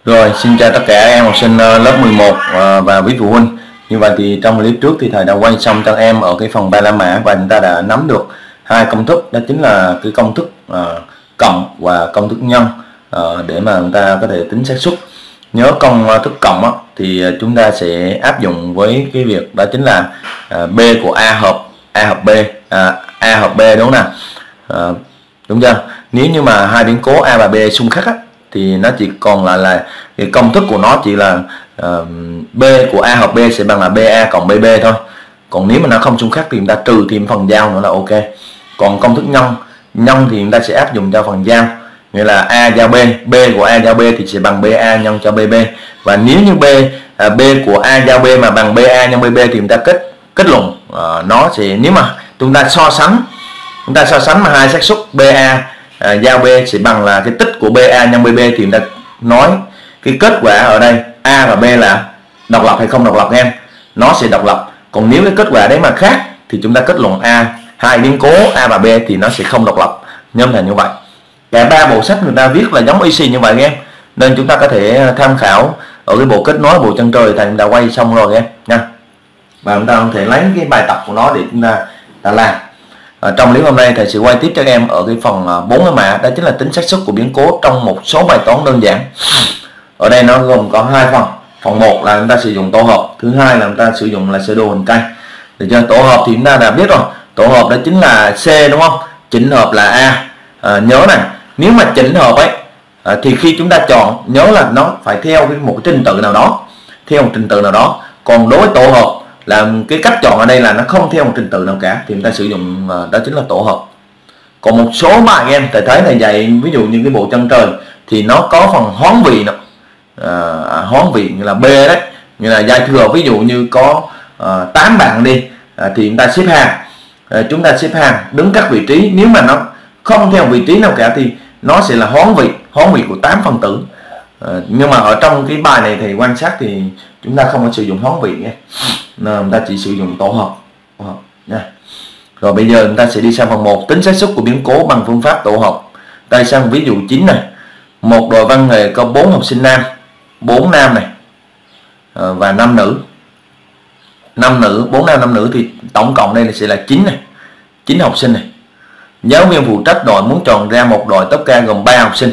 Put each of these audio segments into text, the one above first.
Rồi, xin chào tất cả em học sinh lớp 11 và quý phụ huynh. Như vậy thì trong clip trước thì thầy đã quay xong cho em ở cái phần ba la mã và chúng ta đã nắm được hai công thức, đó chính là cái công thức cộng và công thức nhân để mà chúng ta có thể tính xác suất. Nhớ công thức cộng thì chúng ta sẽ áp dụng với cái việc đó chính là B của A hợp B, A hợp B, đúng không nào? Đúng chưa? Nếu như mà hai biến cố A và B xung khắc thì nó chỉ còn lại là cái công thức của nó chỉ là B của A hợp B sẽ bằng là BA cộng BB thôi. Còn nếu mà nó không xung khắc thì chúng ta trừ thêm phần giao nữa là ok. Còn công thức nhân thì chúng ta sẽ áp dụng cho phần giao, nghĩa là A giao B, B của A giao B thì sẽ bằng BA nhân cho BB. Và nếu như B của A giao B mà bằng BA nhân BB thì chúng ta kết luận nó sẽ, nếu mà chúng ta so sánh mà hai xác suất BA giao B sẽ bằng là cái tích của BA nhân BB thì chúng ta nói cái kết quả ở đây A và B là độc lập hay không độc lập em, nó sẽ độc lập. Còn nếu cái kết quả đấy mà khác thì chúng ta kết luận hai biến cố A và B thì nó sẽ không độc lập, nhân thành như vậy. Cả ba bộ sách người ta viết là giống y xì như vậy em, nên chúng ta có thể tham khảo ở cái bộ kết nối bộ chân trời thầy đã quay xong rồi em nha. Và chúng ta có thể lấy cái bài tập của nó để chúng ta làm. Trong clip hôm nay thầy sẽ quay tiếp cho các em ở cái phần 4 cái mã, đó chính là tính xác suất của biến cố trong một số bài toán đơn giản. Ở đây nó gồm có hai phần. Phần 1 là chúng ta sử dụng tổ hợp, thứ hai là chúng ta sử dụng là sơ đồ hình cây. Được chưa? Tổ hợp thì chúng ta đã biết rồi, tổ hợp đó chính là C, đúng không? Chỉnh hợp là A. Nhớ này, nếu mà chỉnh hợp ấy thì khi chúng ta chọn, nhớ là nó phải theo một cái trình tự nào đó, còn đối với tổ hợp là cái cách chọn ở đây là nó không theo một trình tự nào cả thì chúng ta sử dụng đó chính là tổ hợp. Còn một số bài em thầy thấy thầy dạy ví dụ như cái bộ chân trời thì nó có phần hoán vị nữa, hoán vị như là B đấy, như là giai thừa, ví dụ như có 8 bạn đi thì chúng ta xếp hàng, đứng các vị trí, nếu mà nó không theo vị trí nào cả thì nó sẽ là hoán vị của 8 phần tử. Nhưng mà ở trong cái bài này thì quan sát thì chúng ta không có sử dụng hoán vị nhé, chúng ta chỉ sử dụng tổ hợp nha. Rồi bây giờ chúng ta sẽ đi sang phần 1, tính xác suất của biến cố bằng phương pháp tổ hợp. Đây sang ví dụ 9 này, một đội văn nghệ có 4 học sinh nam, 4 nam này và 5 nữ. 5 nữ, 4 nam 5 nữ thì tổng cộng đây sẽ là 9 này, 9 học sinh này. Giáo viên phụ trách đội muốn chọn ra một đội tốp ca gồm 3 học sinh.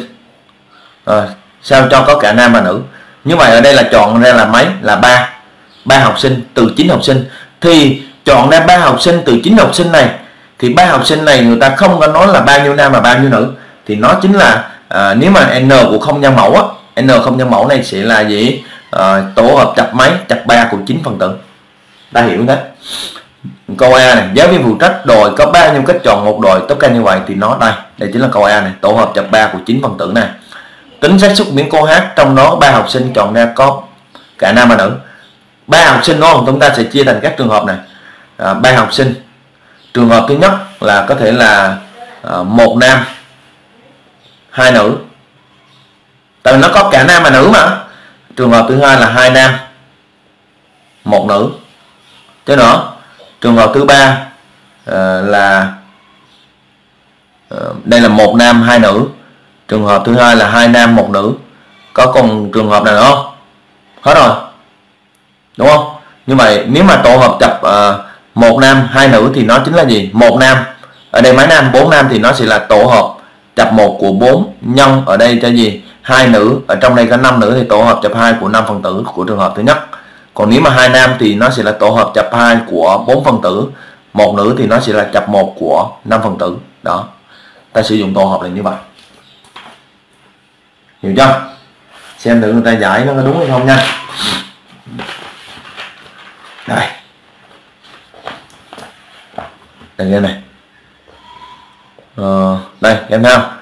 Sao cho có cả nam và nữ. Như vậy ở đây là chọn ra là mấy? Là 3 học sinh từ 9 học sinh. Thì chọn ra 3 học sinh từ 9 học sinh này thì 3 học sinh này người ta không có nói là bao nhiêu nam và bao nhiêu nữ, thì nó chính là nếu mà n của không nhân mẫu n không nhân mẫu này sẽ là gì? Tổ hợp chập mấy? Chập 3 của 9 phần tử. Ta hiểu đấy. Câu A này, giáo viên phụ trách đội có bao nhiêu cách chọn một đội tốp ca như vậy thì nó đây chính là câu A này, tổ hợp chập 3 của 9 phần tử này. Tính xác suất biến cố H, trong đó 3 học sinh chọn ra có cả nam và nữ. 3 học sinh đúng không? Chúng ta sẽ chia thành các trường hợp này. 3 học sinh. Trường hợp thứ nhất là có thể là 1 nam 2 nữ, tại vì nó có cả nam và nữ mà. Trường hợp thứ hai là 2 nam 1 nữ. Chứ nữa, trường hợp thứ ba là đây là 1 nam 2 nữ. Trường hợp thứ hai là 2 nam 1 nữ. Có còn trường hợp nào nữa không? Hết rồi, đúng không? Như vậy nếu mà tổ hợp chập 1 nam 2 nữ thì nó chính là gì? 1 nam, ở đây mấy nam? 4 nam thì nó sẽ là tổ hợp chập 1 của 4 nhân ở đây cho gì? 2 nữ, ở trong đây có 5 nữ thì tổ hợp chập 2 của 5 phần tử của trường hợp thứ nhất. Còn nếu mà 2 nam thì nó sẽ là tổ hợp chập 2 của 4 phần tử, 1 nữ thì nó sẽ là chập 1 của 5 phần tử. Đó, ta sử dụng tổ hợp là như vậy. Hiểu chưa? Xem thử người ta giải nó có đúng hay không nha. Đây đây này, đây em thấy không?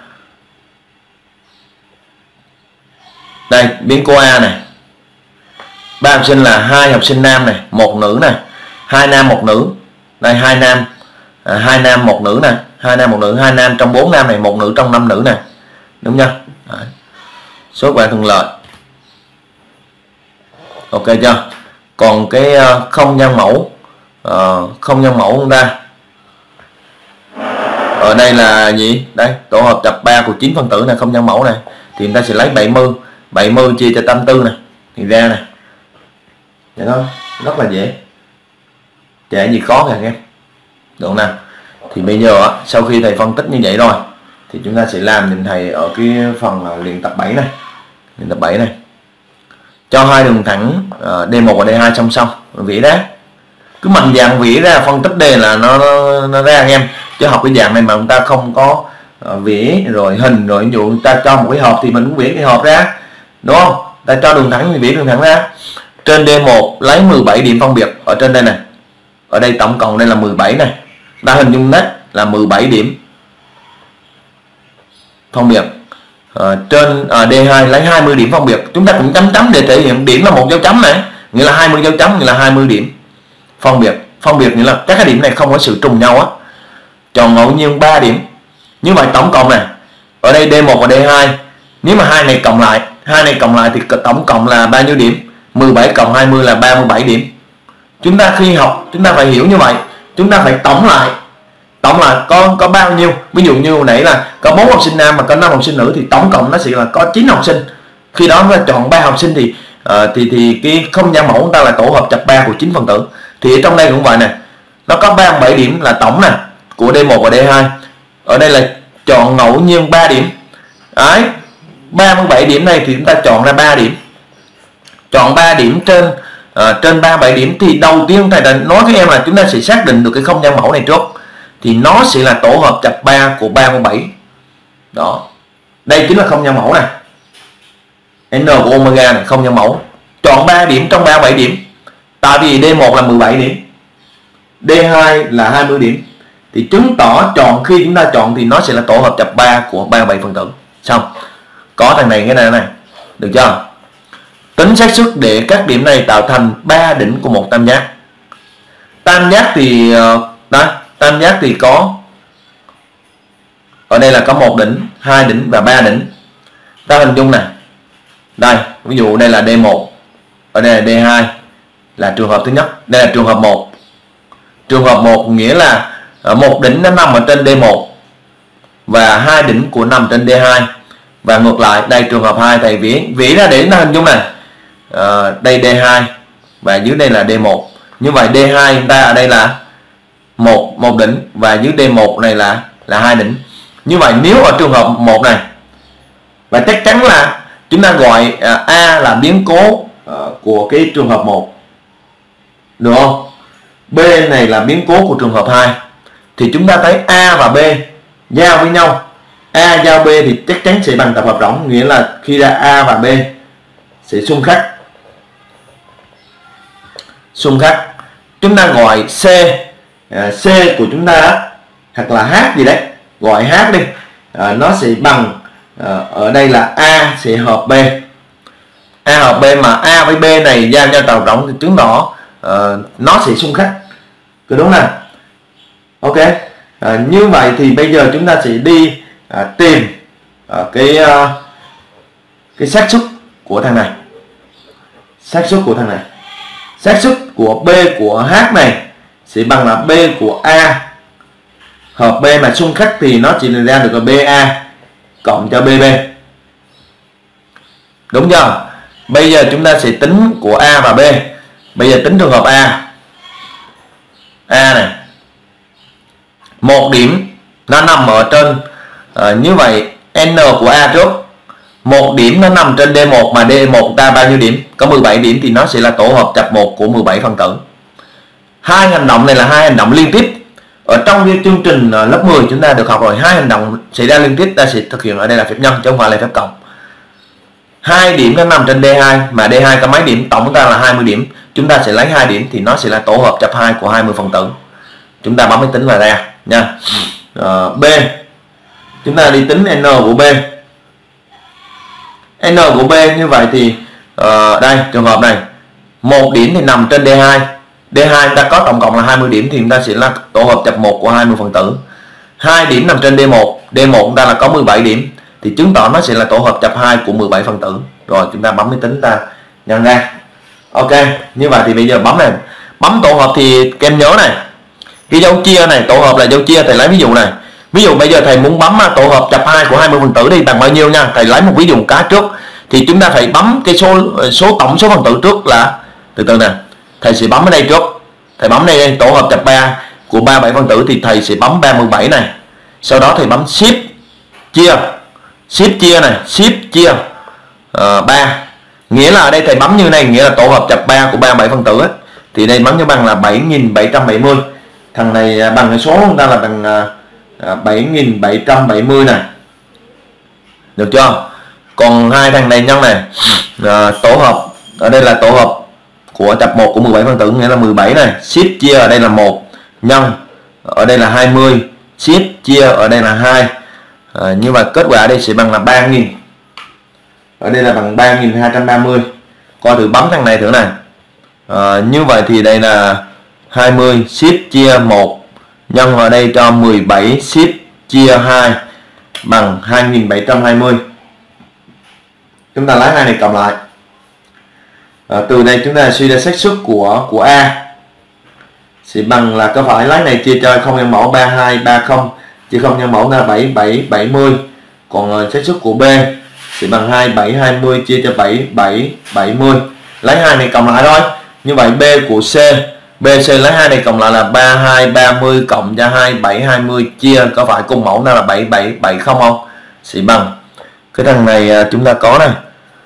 Đây biến cố A này, 3 học sinh là 2 học sinh nam này, 1 nữ này, 2 nam 1 nữ. Đây 2 nam 1 nữ này, 2 nam 1 nữ, 2 nam trong 4 nam này, 1 nữ trong 5 nữ này, đúng chưa? Đấy. Số bạn thuận lợi. Ok chưa? Còn cái không nhân mẫu, không nhân mẫu chúng ta ở đây là gì? Đây, tổ hợp chập 3 của 9 phân tử này, không nhân mẫu này thì chúng ta sẽ lấy 70 chia cho 84 này thì ra này. Vậy thôi, rất là dễ. Chả gì khó kìa các em. Được không nào? Thì bây giờ sau khi thầy phân tích như vậy rồi thì chúng ta sẽ làm nhìn thầy ở cái phần luyện tập 7 này. Luyện tập 7 này. Cho hai đường thẳng D1 và D2 song song, vẽ ra. Cứ mạnh dạn vẽ ra phân tích đề là nó ra các em. Chứ học cái dạng này mà chúng ta không có vẽ rồi hình rồi ví dụ chúng ta cho một cái hộp thì mình cũng vẽ cái hộp ra. Đúng không? Ta cho đường thẳng thì vẽ đường thẳng ra. Trên D1 lấy 17 điểm phân biệt ở trên đây này. Ở đây tổng cộng đây là 17 này. Ta hình dung nét là 17 điểm phân biệt. Trên D2 lấy 20 điểm phân biệt. Chúng ta cũng chấm chấm để thể hiện điểm là một dấu chấm này, nghĩa là 20 dấu chấm, nghĩa là 20 điểm phân biệt. Phân biệt nghĩa là các cái điểm này không có sự trùng nhau á. Chọn ngẫu nhiên 3 điểm. Như vậy tổng cộng này, ở đây D1 và D2, nếu mà hai này cộng lại thì tổng cộng là bao nhiêu điểm? 17 cộng 20 là 37 điểm. Chúng ta khi học chúng ta phải hiểu như vậy, chúng ta phải tổng lại có bao nhiêu. Ví dụ như hồi nãy là có 4 học sinh nam mà có 5 học sinh nữ thì tổng cộng nó sẽ là có 9 học sinh. Khi đó chúng ta chọn 3 học sinh thì cái không gian mẫu của ta là tổ hợp chập 3 của 9 phần tử. Thì ở trong đây cũng vậy nè, nó có 37 điểm là tổng nè của D1 và D2. Ở đây là chọn ngẫu nhiên 3 điểm. Đấy, 37 điểm này thì chúng ta chọn ra 3 điểm. Chọn 3 điểm trên 37 điểm thì đầu tiên thầy đã nói với em là chúng ta sẽ xác định được cái không gian mẫu này trước. Thì nó sẽ là tổ hợp chập 3 của 37. Đó. Đây chính là không gian mẫu này. N của omega này, không gian mẫu. Chọn 3 điểm trong 37 điểm. Tại vì D1 là 17 điểm, D2 là 20 điểm. Thì chứng tỏ khi chúng ta chọn thì nó sẽ là tổ hợp chập 3 của 37 phần tử. Xong. Có thằng này cái này. Được chưa? Tính xác suất để các điểm này tạo thành 3 đỉnh của một tam giác. Tam giác thì có ở đây là có 1 đỉnh, 2 đỉnh và 3 đỉnh. Ta hình dung nè. Đây, ví dụ đây là D1, ở đây là D2 là trường hợp thứ nhất, đây là trường hợp 1. Trường hợp 1 nghĩa là một đỉnh nó nằm ở trên D1 và 2 đỉnh của nằm trên D2. Và ngược lại, đây trường hợp 2 thầy vẽ ra để nó hình dung này. Đây D2 và dưới đây là D1. Như vậy D2 chúng ta ở đây là một đỉnh và dưới D1 này là 2 đỉnh. Như vậy nếu ở trường hợp 1 này, và chắc chắn là chúng ta gọi A là biến cố của cái trường hợp 1. Được không? B này là biến cố của trường hợp 2. Thì chúng ta thấy A và B giao với nhau. A giao B thì chắc chắn sẽ bằng tập hợp rỗng, nghĩa là khi ra A và B sẽ xung khắc. Chúng ta gọi C của chúng ta hoặc là H gì đấy, gọi H đi, nó sẽ bằng ở đây là A sẽ hợp B. A hợp B mà A với B này giao nhau tập hợp rỗng thì chứng tỏ nó sẽ xung khắc. Cứ đúng nào? Ok. Như vậy thì bây giờ chúng ta sẽ đi tìm cái xác suất của thằng này. Xác suất của B của H này sẽ bằng là B của A hợp B mà xung khắc thì nó chỉ ra được là BA cộng cho BB. Đúng chưa? Bây giờ chúng ta sẽ tính của A và B. Bây giờ tính trường hợp A này. Một điểm nó nằm ở trên như vậy N của A trước. Một điểm nó nằm trên D1 mà D1 ta bao nhiêu điểm? Có 17 điểm thì nó sẽ là tổ hợp chập 1 của 17 phần tử. Hai hành động này là hai hành động liên tiếp. Ở trong cái chương trình lớp 10 chúng ta được học rồi, hai hành động xảy ra liên tiếp ta sẽ thực hiện ở đây là phép nhân chứ không phải là phép cộng. 2 điểm nó nằm trên D2 mà D2 có mấy điểm, tổng ta là 20 điểm. Chúng ta sẽ lấy 2 điểm thì nó sẽ là tổ hợp chập 2 của 20 phần tử. Chúng ta bấm máy tính là ra nha. B. Chúng ta đi tính N của B. N của B như vậy thì đây trường hợp này, 1 điểm thì nằm trên D2. D2 chúng ta có tổng cộng là 20 điểm thì chúng ta sẽ là tổ hợp chập 1 của 20 phần tử. 2 điểm nằm trên D1. D1 chúng ta là có 17 điểm thì chứng tỏ nó sẽ là tổ hợp chập 2 của 17 phần tử. Rồi chúng ta bấm máy tính ta nhân ra. Ok, như vậy thì bây giờ bấm này, bấm tổ hợp thì các em nhớ này, cái dấu chia này, tổ hợp là dấu chia, thầy lấy ví dụ này. Ví dụ bây giờ thầy muốn bấm tổ hợp chập 2 của 20 phần tử đi bằng bao nhiêu nha. Thầy lấy một ví dụ một cái trước. Thì chúng ta phải bấm cái tổng số phần tử trước là từ từ nè. Thầy sẽ bấm ở đây trước. Thầy bấm đây tổ hợp chập 3 của 37 phần tử thì thầy sẽ bấm 37 này. Sau đó thầy bấm shift chia này, shift chia 3. Nghĩa là ở đây thầy bấm như này, nghĩa là tổ hợp chập 3 của 37 phần tử ấy. Thì đây bấm cho bằng là 7770. Thằng này bằng cái số chúng ta là bằng 7770 này. Được chưa? Còn hai thằng này nhân này, tổ hợp ở đây là tổ hợp của chập 1 của 17 phần tử, nghĩa là 17 này, shift chia ở đây là 1 nhân ở đây là 20, shift chia ở đây là 2. Nhưng mà kết quả ở đây sẽ bằng là 3000. Ở đây là bằng 3230. Coi thử bấm thằng này thử này. Như vậy thì đây là 20 shift chia 1 nhân vào đây cho 17 shift chia 2 bằng 2720. Chúng ta lấy hai này cộng lại. Từ đây chúng ta suy ra xác suất của A sẽ bằng là có phải lấy này chia cho 0 nhân mẫu 3230 chia 0 nhân mẫu là 7770. Còn xác suất của B sẽ bằng 2720 chia cho 7770. Lấy hai này cộng lại thôi. Như vậy B của C, BC lấy hai này cộng lại là 3230 cộng cho 2720 chia có phải cùng mẫu nào là 7770 không? Sẽ bằng cái thằng này chúng ta có này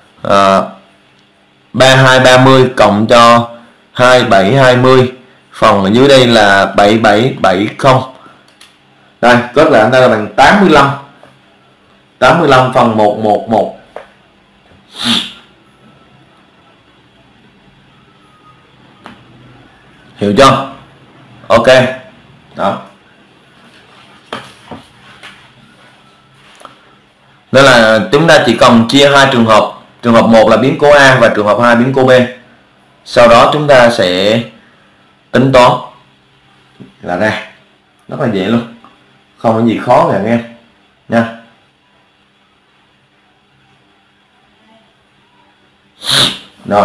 3230 cộng cho 2720 phần ở dưới đây là 7770. Đây, kết quả chúng ta là bằng 85 phần 111. Hiểu chưa? Ok. Đó. Nên là chúng ta chỉ cần chia hai trường hợp. Trường hợp 1 là biến cố A và trường hợp 2 biến cố B. Sau đó chúng ta sẽ tính toán là ra. Rất là dễ luôn. Không có gì khó cả anh em nha. Rồi.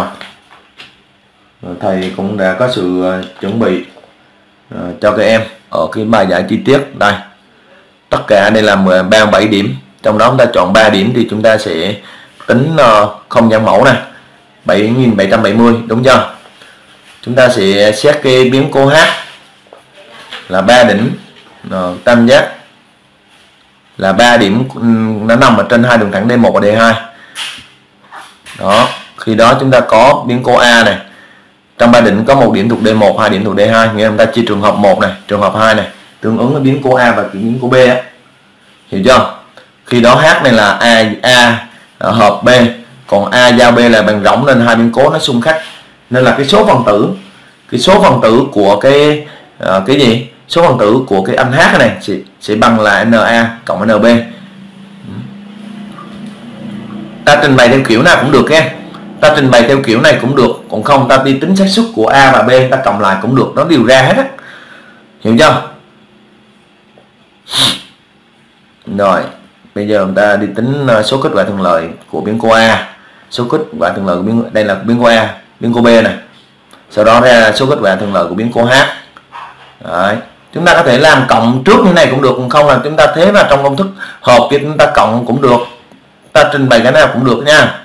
Thầy cũng đã có sự chuẩn bị cho các em ở cái bài giải chi tiết đây. Tất cả đây là 37 điểm. Trong đó chúng ta chọn 3 điểm thì chúng ta sẽ tính không gian mẫu này 7770, đúng chưa? Chúng ta sẽ xét cái biến cố H là 3 đỉnh tam giác là 3 điểm, nó nằm ở trên hai đường thẳng D1 và D2. Đó, khi đó chúng ta có biến cố A này. Trong 3 đỉnh có một điểm thuộc D1, 2 điểm thuộc D2, nghĩa là chúng ta chia trường hợp 1 này, trường hợp 2 này tương ứng với biến cố A và biến cố B á. Hiểu chưa? Khi đó H này là A hợp B, còn A giao B là bằng rỗng nên hai biến cố nó xung khắc. Nên là cái số phần tử của cái gì? Số phần tử của cái anh H này sẽ bằng là NA cộng NB. Ta trình bày theo kiểu nào cũng được nha. Ta trình bày theo kiểu này cũng được, còn không ta đi tính xác suất của A và B ta cộng lại cũng được, nó đều ra hết á. Hiểu chưa? Rồi, bây giờ chúng ta đi tính số kết quả thuận lợi của biến cố A, số kết quả thuận lợi của đây là biến cố A, biến cố B này. Sau đó ra số kết quả thuận lợi của biến cố H. Đấy. Chúng ta có thể làm cộng trước như này cũng được, không là chúng ta thế vào trong công thức hợp thì chúng ta cộng cũng được. Ta trình bày cái nào cũng được nha.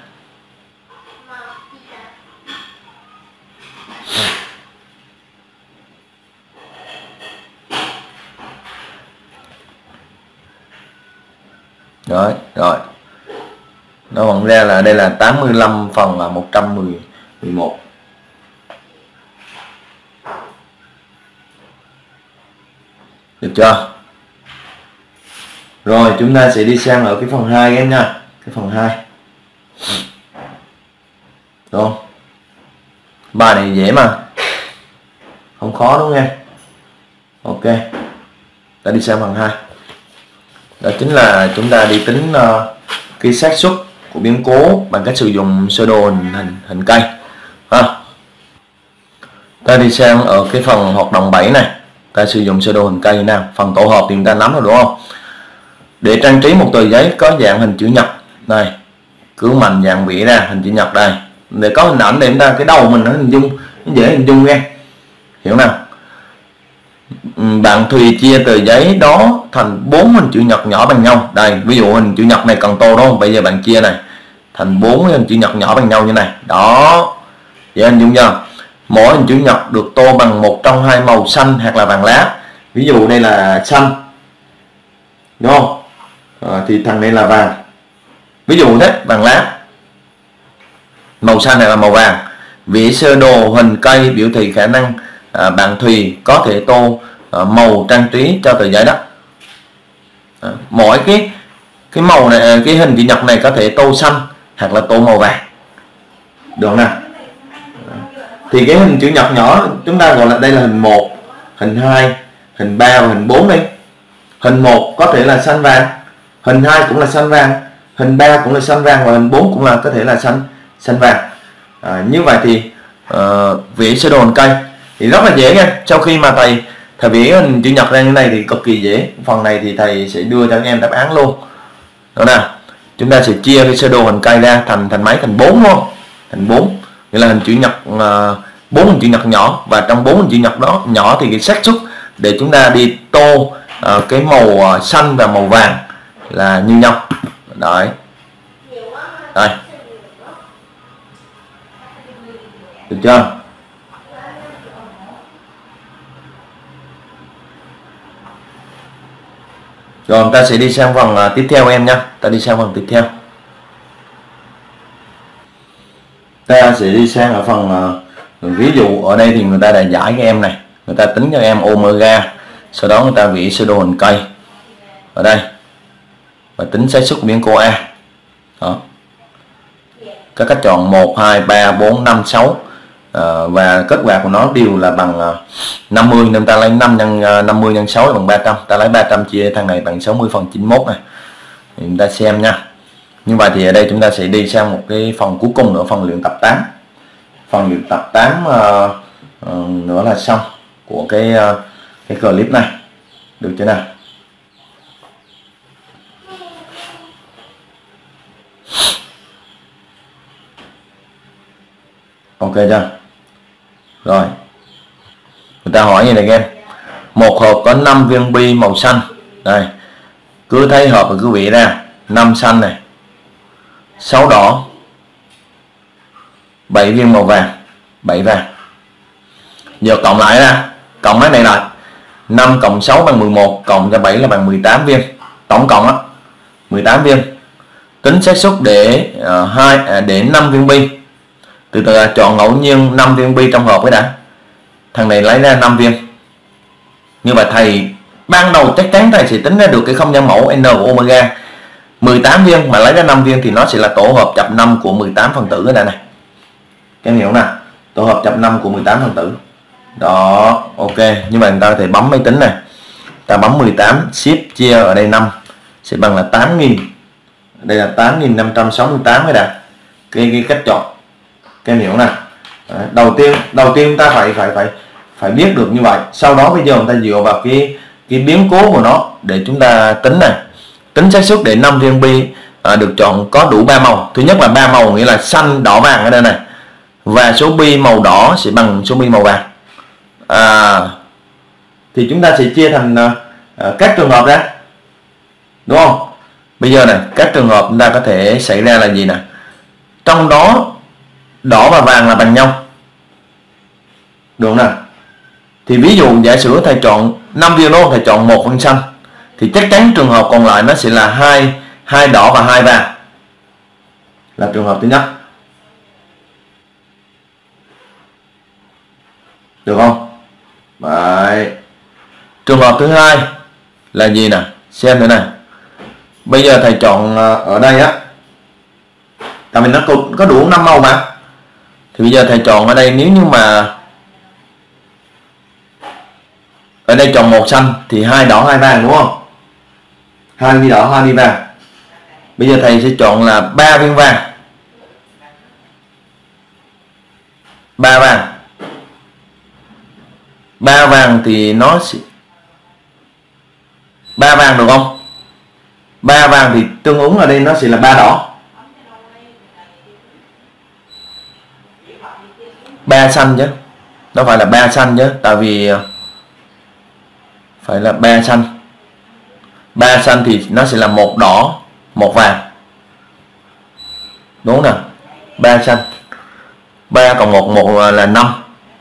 Rồi, nó bằng ra là đây là 85 phần là 111. Được chưa? Rồi chúng ta sẽ đi sang ở cái phần 2 em nha. Cái phần 2. Đúng không? Bài này dễ mà. Không khó đúng không em? Ok. Ta đi sang phần 2. Đó chính là chúng ta đi tính cái xác suất của biến cố bằng cách sử dụng sơ đồ hình cây. Ta đi sang ở cái phần hoạt động 7 này. Ta sử dụng sơ đồ hình cây như nào? Phần tổ hợp thì chúng ta nắm rồi đúng không? Để trang trí một tờ giấy có dạng hình chữ nhật này, cứ mạnh dạng vẽ ra hình chữ nhật đây. Để có hình ảnh để chúng ta cái đầu mình nó hình dung, nó dễ hình dung nghe. Hiểu nào? bạn Thùy chia tờ giấy đó thành 4 hình chữ nhật nhỏ bằng nhau. Đây, ví dụ hình chữ nhật này cần tô đúng không? Bây giờ bạn chia này thành 4 hình chữ nhật nhỏ bằng nhau như này. Đó. Vậy anh dung chưa? Mỗi hình chữ nhật được tô bằng một trong hai màu xanh hoặc là vàng lá. Ví dụ đây là xanh, đúng không? Thì thằng này là vàng. Ví dụ thế, vàng lá. Màu xanh này là màu vàng. Vẽ sơ đồ hình cây biểu thị khả năng bạn Thùy có thể tô màu trang trí cho tờ giấy đó. Mỗi cái màu này, cái hình chữ nhật này có thể tô xanh hoặc là tô màu vàng, được không nào? Thì cái hình chữ nhật nhỏ chúng ta gọi là đây là hình 1, hình 2, hình 3 và hình 4 đi. Hình 1 có thể là xanh vàng, hình 2 cũng là xanh vàng, hình 3 cũng là xanh vàng và hình 4 cũng là có thể là xanh vàng. Như vậy thì vẽ sơ đồ hình cây thì rất là dễ nha. Sau khi mà thầy vẽ hình chữ nhật ra như này thì cực kỳ dễ. Phần này thì thầy sẽ đưa cho các em đáp án luôn. Đó nè, chúng ta sẽ chia cái sơ đồ hình cây ra thành mấy? Thành 4 luôn. Thành 4. Nghĩa là hình chữ nhật 4 hình chữ nhật nhỏ, và trong 4 hình chữ nhật đó nhỏ thì cái xác suất để chúng ta đi tô cái màu xanh và màu vàng là như nhau. Đấy. Đây. Được chưa? Rồi chúng ta sẽ đi sang phần tiếp theo em nha. Ta đi sang phần tiếp theo. Ta sẽ đi sang ở phần ví dụ. Ở đây thì người ta đã giải cái em này, người ta tính cho em omega, sau đó người ta vẽ sơ đồ hình cây ở đây và tính xác suất biến cô A. Đó. Các cách chọn 1, 2, 3, 4, 5, 6 và kết quả của nó đều là bằng 50, nên ta lấy 5 nhân 50 nhân 6 là bằng 300. Ta lấy 300 chia thằng này bằng 60 phần 91 này. Thì chúng ta xem nha. Như vậy thì ở đây chúng ta sẽ đi sang một cái phần cuối cùng nữa, phần luyện tập 8. Phần luyện tập 8 nữa là xong của cái clip này. Được chưa nào? Ok chưa? Rồi. Người ta hỏi như này các em. Một hộp có 5 viên bi màu xanh. Đây. Cứ thấy hộp và cứ vẽ ra. 5 xanh này, 6 đỏ, 7 viên màu vàng, 7 vàng. Giờ cộng lại ra, cộng mấy này lại. 5 cộng 6 bằng 11, cộng cho 7 là bằng 18 viên. Tổng cộng á 18 viên. Tính xác suất để để 5 viên bi. Từ từ chọn ngẫu nhiên 5 viên bi trong hộp ấy đã. Thằng này lấy ra 5 viên. Như vậy thầy ban đầu chắc chắn thầy sẽ tính ra được cái không gian mẫu N của omega. 18 viên mà lấy ra 5 viên thì nó sẽ là tổ hợp chập 5 của 18 phần tử ở đây này. Các em hiểu nè, tổ hợp chập 5 của 18 phần tử. Đó, ok. Như vậy người ta có thể bấm máy tính này. Ta bấm 18 shift chia ở đây 5 sẽ bằng là 8.000. Đây là 8.568 cái đã. Cái cách chọn. Các em hiểu nè. Đầu tiên ta phải biết được như vậy. Sau đó bây giờ người ta dựa vào cái biến cố của nó để chúng ta tính này. Tính xác suất để 5 viên bi được chọn có đủ 3 màu. Thứ nhất là 3 màu, nghĩa là xanh, đỏ, vàng ở đây này. Và số bi màu đỏ sẽ bằng số bi màu vàng. Thì chúng ta sẽ chia thành các trường hợp ra. Đúng không? Bây giờ này, các trường hợp chúng ta có thể xảy ra là gì nè? Trong đó đỏ và vàng là bằng nhau. Đúng nè. Thì ví dụ giả sử thầy chọn 5 viên đúng không? Thầy chọn 1 viên xanh. Thì chắc chắn trường hợp còn lại nó sẽ là hai đỏ và 2 vàng. Là trường hợp thứ nhất. Được không? Đấy. Trường hợp thứ hai là gì nè? Xem thế này. Bây giờ thầy chọn ở đây á. Tại vì nó có đủ 5 màu mà. Thì bây giờ thầy chọn ở đây, nếu như mà ở đây chọn 1 xanh thì 2 đỏ 2 vàng đúng không? 2 viên đỏ 2 viên vàng. Bây giờ thầy sẽ chọn là 3 viên vàng, 3 vàng. 3 vàng thì nó sẽ 3 vàng được không? 3 vàng thì tương ứng ở đây nó sẽ là 3 đỏ, 3 xanh chứ. Nó phải là 3 xanh chứ. Tại vì phải là 3 xanh. 3 xanh thì nó sẽ là 1 đỏ 1 vàng, đúng nè. 3 xanh, 3 cộng 1, 1 là 5.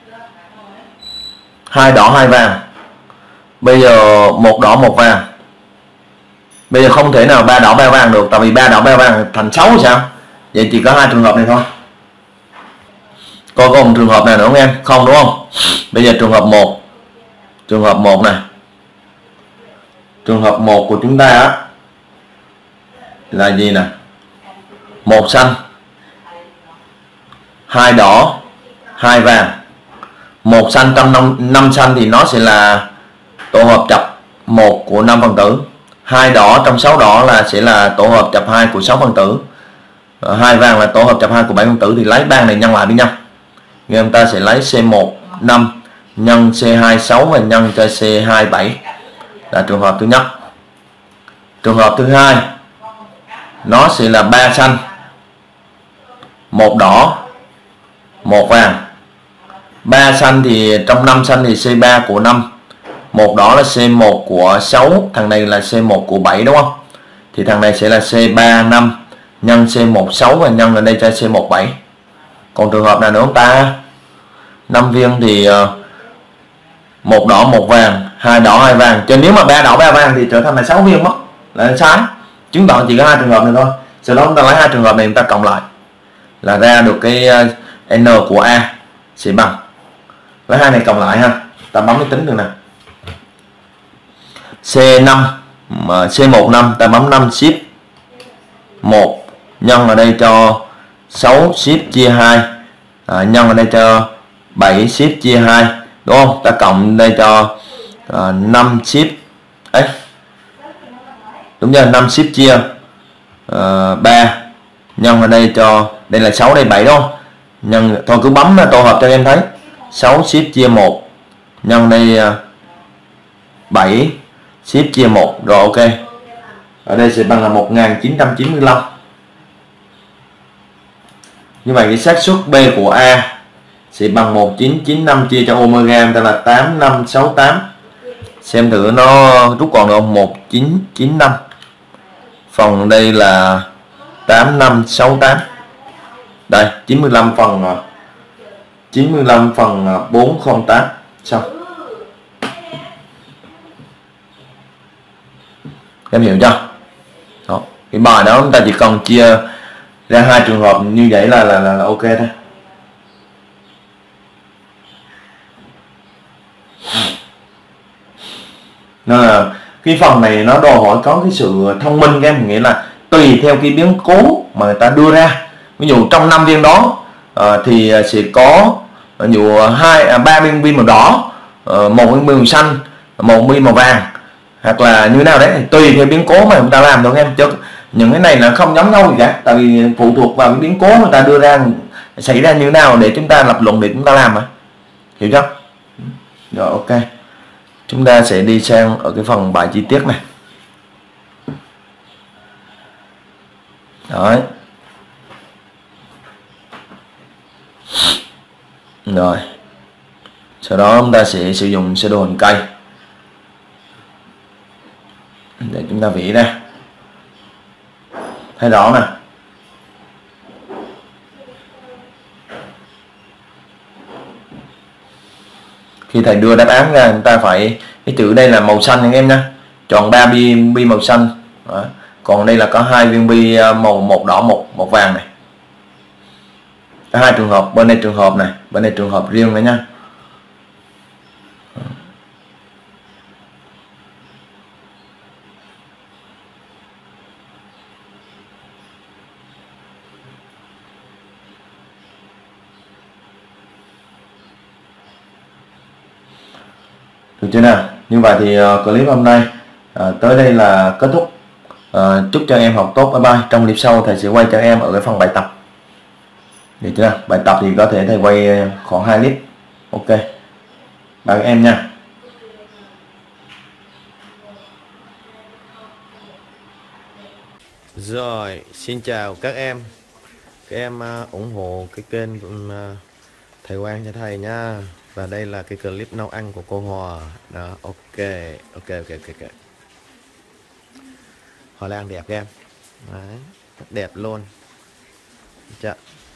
2 đỏ 2 vàng. Bây giờ 1 đỏ 1 vàng. Bây giờ không thể nào 3 đỏ 3 vàng được, tại vì 3 đỏ 3 vàng thành 6 sao? Vậy chỉ có 2 trường hợp này thôi. Coi có một trường hợp nào nữa không em? Không, đúng không? Bây giờ trường hợp 1. Trường hợp 1 này. Trường hợp 1 của chúng ta á là gì nè? 1 xanh, 2 đỏ, 2 vàng. 1 xanh trong 5 xanh thì nó sẽ là tổ hợp chập 1 của 5 phần tử. 2 đỏ trong 6 đỏ là sẽ là tổ hợp chập 2 của 6 phần tử. 2 vàng là tổ hợp chập 2 của 7 phần tử, thì lấy bang này nhân lại với nhau. Người ta sẽ lấy C1 5 nhân C2 6 và nhân cho C2 7 là trường hợp thứ nhất. Trường hợp thứ hai nó sẽ là 3 xanh, 1 đỏ, 1 vàng. 3 xanh thì trong 5 xanh thì C3 của 5, 1 đỏ là C1 của 6, thằng này là C1 của 7, đúng không? Thì thằng này sẽ là C3 5 nhân C1 6 và nhân ở đây cho C1 7. Còn trường hợp nào nữa không ta? 5 viên thì 1 đỏ 1 vàng, 2 đỏ 2 vàng. Cho nếu mà 3 đỏ 3 vàng thì trở thành là 6 viên mất, là sai. Chứng tỏ chỉ có 2 trường hợp này thôi. Sau đó chúng ta lấy 2 trường hợp này chúng ta cộng lại là ra được cái n của A sẽ bằng, lấy 2 này cộng lại ha. Ta bấm máy tính được nè. C5 C1 5, ta bấm 5 ship 1 nhân ở đây cho 6 ship chia 2 nhân ở đây cho 7 ship chia 2, đúng không? Ta cộng đây cho 5 ship ấy, đúng chưa? 5 ship chia 3 nhân ở đây cho, đây là 6 đây 7, đúng không? Nhân thôi cứ bấm tổ hợp cho em thấy. 6 ship chia 1 nhân đây 7 ship chia 1, rồi ok. Ở đây sẽ bằng là 1995. Như vậy cái xác suất B của A sẽ bằng 1995 chia cho omega ta là 8568. Xem thử nó rút còn được không? 1995 phần đây là 8568. Đây 95 phần 408. Xong. Em hiểu chưa? Đó. Cái bài đó chúng ta chỉ cần chia ra 2 trường hợp như vậy là ok thôi. Nên là cái phần này nó đòi hỏi có cái sự thông minh, các em, nghĩa là tùy theo cái biến cố mà người ta đưa ra. Ví dụ trong 5 viên đó thì sẽ có ví dụ 3 viên màu đỏ, 1 viên màu xanh, 1 viên màu vàng, hoặc là như thế nào đấy, tùy theo biến cố mà chúng ta làm thôi em. Chứ những cái này là không giống nhau gì cả, tại vì phụ thuộc vào cái biến cố người ta đưa ra xảy ra như thế nào để chúng ta lập luận, để chúng ta làm mà, hiểu chưa? Rồi ok, chúng ta sẽ đi sang ở cái phần bài chi tiết này. Đấy. Rồi sau đó chúng ta sẽ sử dụng sơ đồ hình cây để chúng ta vẽ ra, thấy rõ nè. Khi thầy đưa đáp án ra, chúng ta phải, cái chữ đây là màu xanh anh em nha, chọn 3 bi màu xanh. Đó. Còn đây là có 2 viên bi màu 1 đỏ 1 vàng này. Có 2 trường hợp, bên đây trường hợp này, bên đây trường hợp riêng nữa nha. Được chưa nào? Như vậy thì clip hôm nay tới đây là kết thúc. Chúc cho em học tốt. Bye bye. Trong clip sau thầy sẽ quay cho em ở cái phần bài tập. Được chưa nào? Bài tập thì có thể thầy quay khoảng 2 clip. Ok. Bye các em nha. Rồi, xin chào các em. Các em ủng hộ cái kênh thầy Quang cho thầy nha. Và đây là cái clip nấu ăn của cô Hòa. Đó, ok. Hoa lan đẹp các em. Đấy, rất đẹp luôn. Chà.